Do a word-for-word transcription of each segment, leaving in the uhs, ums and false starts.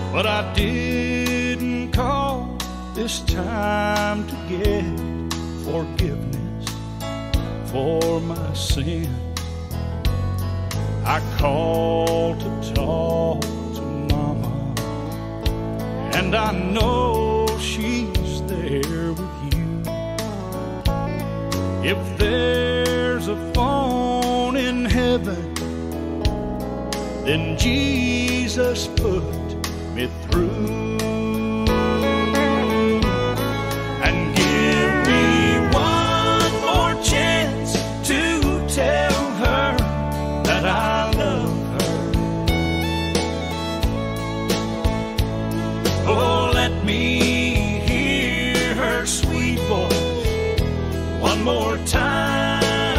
But I didn't call this time to get forgiveness for my sin. I called to talk to Mama, and I know she's there with you. If there's a phone in heaven, then Jesus put me through. And give me one more chance to tell her that I love her. Oh, let me hear her sweet voice one more time.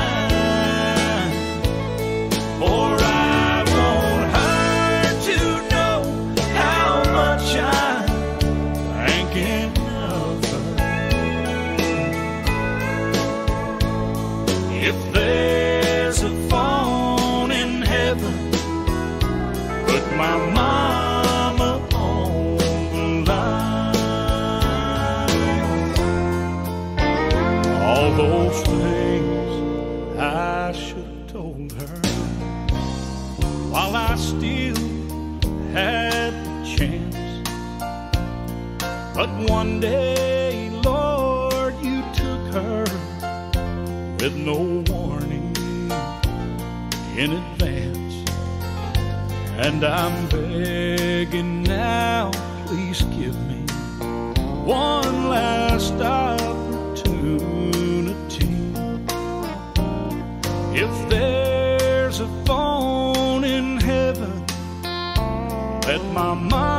For I want her to know how much I'm thinking of her. If there's a phone in heaven, put my mama on the line. All those things I should have told her while I still had the chance. But one day, Lord, you took her with no warning in advance. And I'm begging now, please give me one last opportunity. If there's a phone in heaven, let my mind